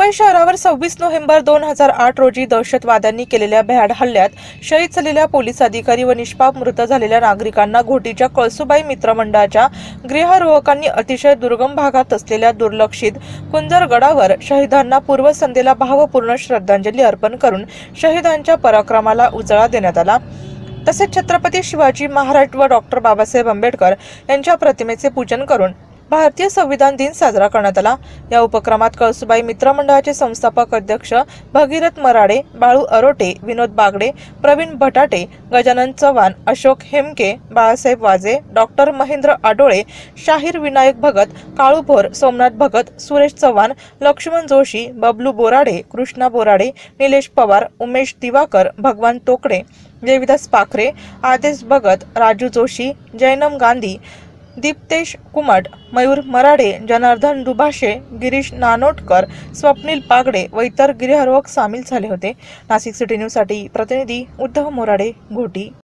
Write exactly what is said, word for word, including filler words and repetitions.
मुंबई शहरावर सव्वीस नोव्हेंबर दोन हजार आठ रोजी दहशतवाद्यांनी केलेल्या भ्याड हल्ल्यात शहीद झालेल्या पोलीस अधिकारी व निष्पाप मृत झालेल्या नागरिकांना घोटीच्या कळसुबाई मित्रमंडळाच्या गृहरोहकांनी अतिशय दुर्गम भागात असलेल्या दुर्लक्षित कुंजरगडावर शहीदांना पूर्वसंध्येला भावपूर्ण श्रद्धांजली अर्पण करून शहीदांच्या पराक्रमाला उजाळा देण्यात आला। तसेच छत्रपती शिवाजी महाराज व डॉक्टर बाबासाहेब आंबेडकर यांच्या प्रतिमेचे पूजन करून भारतीय संविधान दिन साजरा करण्यात आला। या उपक्रमात कळसुबाई मित्रमंडळाचे संस्थापक अध्यक्ष भगीरथ मराडे, बाळू अरोटे, विनोद बागडे, प्रवीण भटाटे, गजानन चव्हाण, अशोक हेमके, बाळासाहेब वाजे, डॉक्टर महेंद्र आडोळे, शाहीर विनायक भगत, काळू भोर, सोमनाथ भगत, सुरेश चव्हाण, लक्ष्मण जोशी, बबलू बोराडे, कृष्णा बोराडे, निलेश पवार, उमेश दिवाकर, भगवान तोकडे, देविदास पाखरे, आदेश भगत, राजू जोशी, जैनम गांधी, दीप्तेश कुमट, मयूर मराडे, जनार्दन दुभाषे, गिरीश नानोटकर, स्वप्नील पागडे व इतर गिर्यारोहक सामील झाले होते। नाशिक सिटी न्यूज साठी प्रतिनिधी उद्धव मोराडे, घोटी।